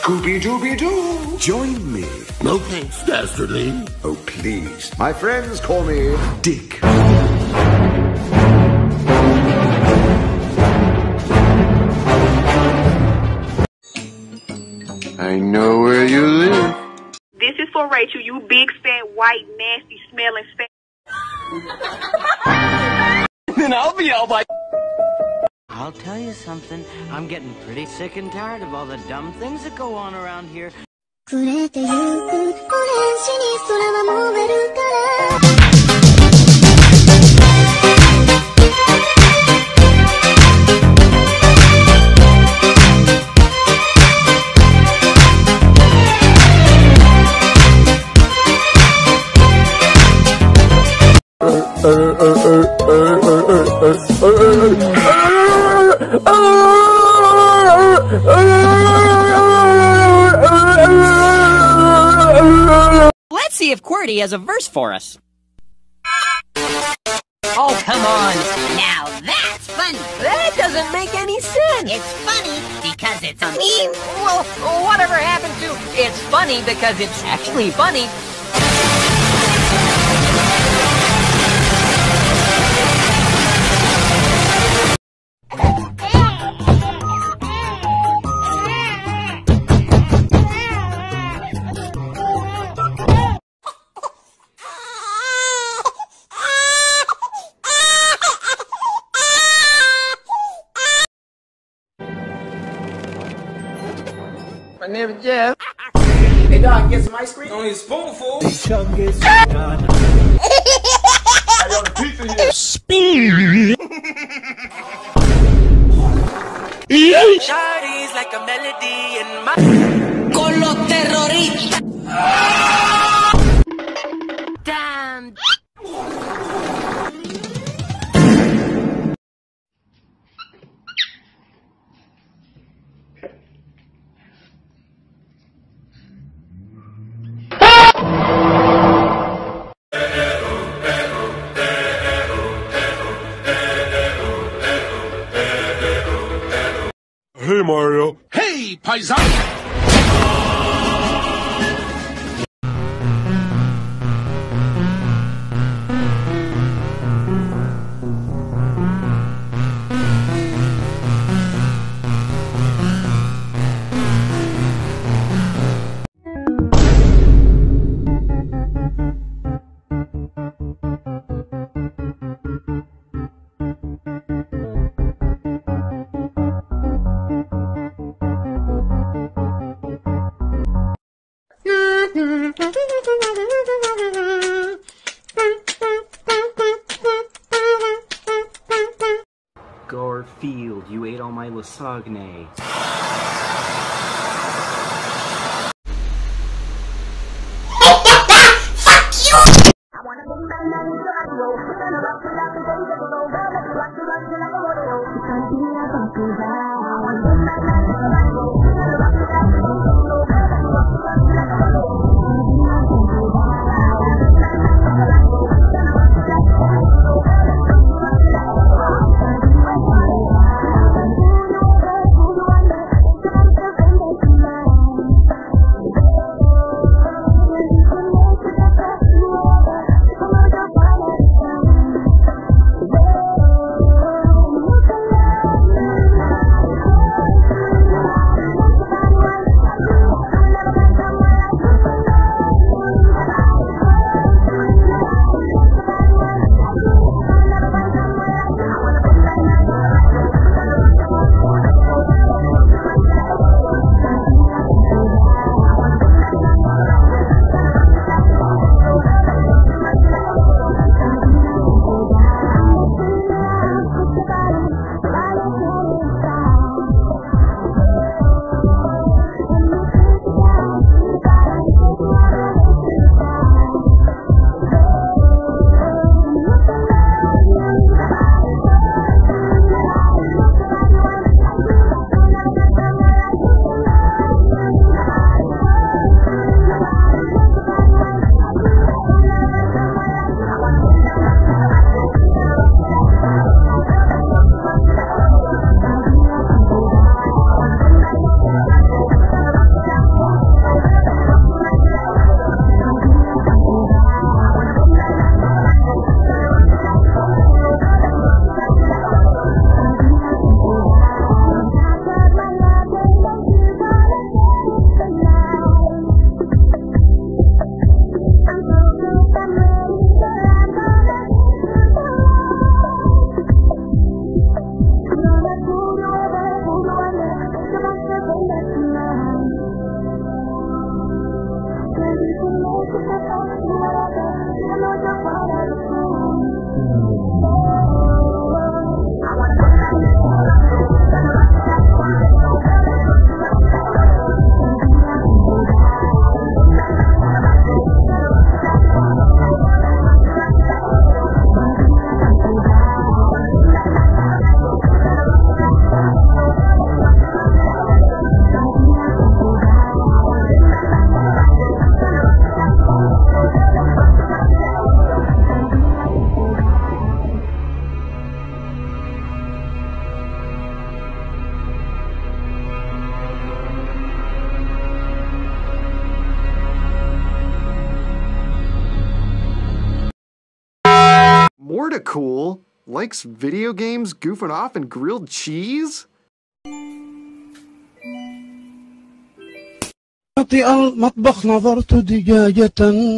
Scooby-Dooby-Doo! Join me. No thanks, Dastardly. Oh, please. My friends call me Dick. I know where you live. This is for Rachel, you big, fat, white, nasty, smelling, fat. Then I'll be all like... I'll tell you something. I'm getting pretty sick and tired of all the dumb things that go on around here. Let's see if QWERTY has a verse for us. Oh, come on. Now that's funny. That doesn't make any sense. It's funny because it's a meme. Well, whatever happened to it's funny because it's actually funny? My name is Jeff. Hey, dog, get some ice cream? Only a spoonful. Chungus. I got a pizza here. Speed. Shawty's like a melody in my... Con los terroristas. Damn. Hey, Mario. Hey, paisano. Garfield, you ate all my lasagne. Morta cool likes video games, goofing off, and grilled cheese? في المطبخ نظرت دجاجة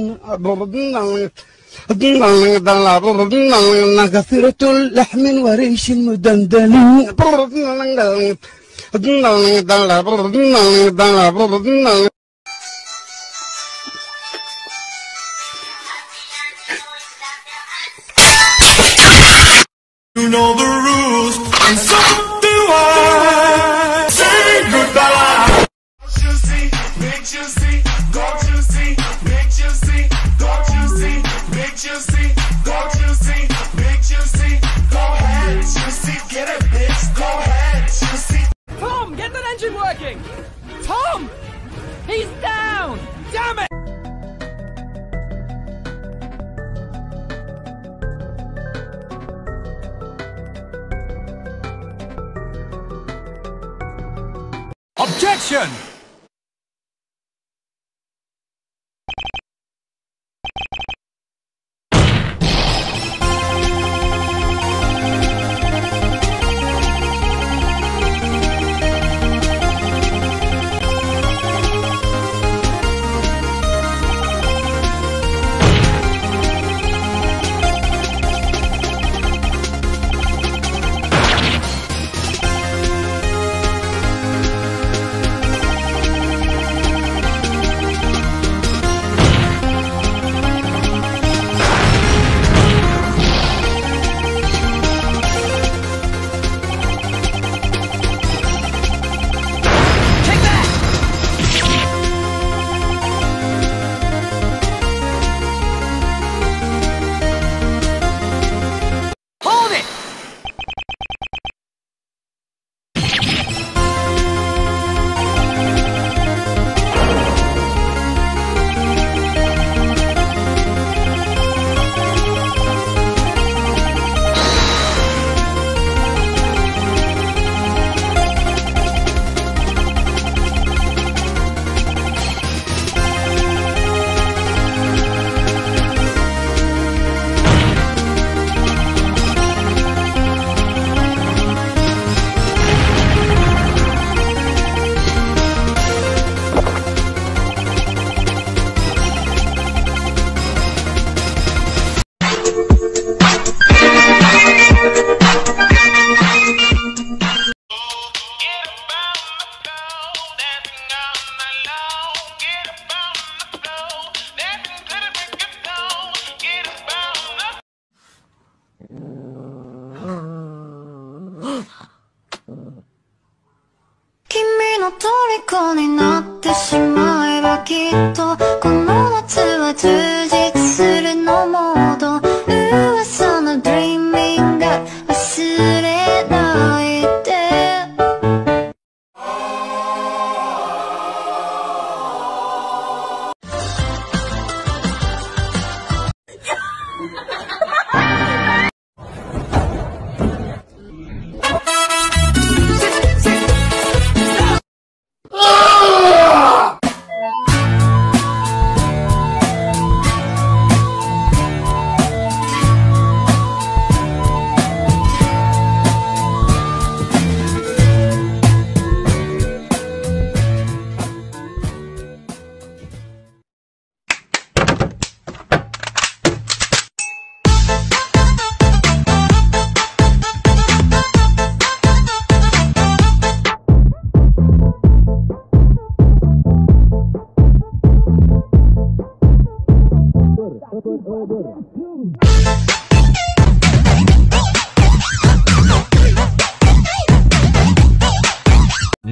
كثيرة اللحم وريش مدندل. You know the rules, and so do I. Say goodbye. Don't you see, make you see, don't you see, make you see, don't you see, make you see, don't you see, make you see, go ahead, you see, get it, bitch, go ahead, you see. Tom, get that engine working! Tom! He's down! Damn it! Objection!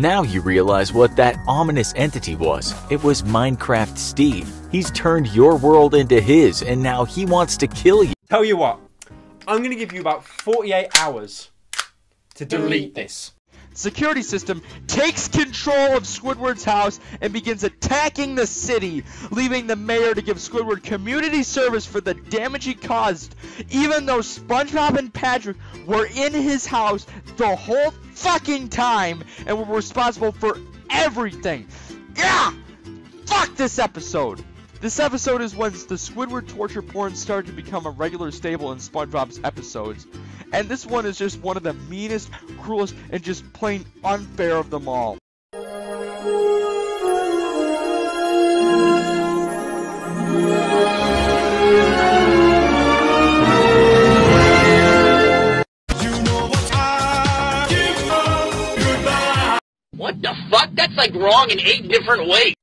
Now you realize what that ominous entity was. It was Minecraft Steve. He's turned your world into his, and now he wants to kill you. Tell you what, I'm going to give you about 48 hours to delete this. Security system takes control of Squidward's house and begins attacking the city, leaving the mayor to give Squidward community service for the damage he caused, even though SpongeBob and Patrick were in his house the whole fucking time and were responsible for everything. Yeah! Fuck this episode! This episode is when the Squidward torture porn started to become a regular staple in SpongeBob's episodes. And this one is just one of the meanest, cruelest, and just plain unfair of them all. What the fuck? That's like wrong in 8 different ways.